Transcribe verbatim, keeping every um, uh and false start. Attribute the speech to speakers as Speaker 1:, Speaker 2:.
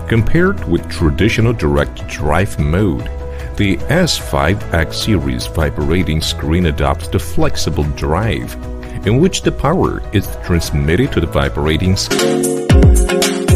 Speaker 1: Compared with traditional direct drive mode, the S five X series vibrating screen adopts the flexible drive, in which the power is transmitted to the vibrating screen.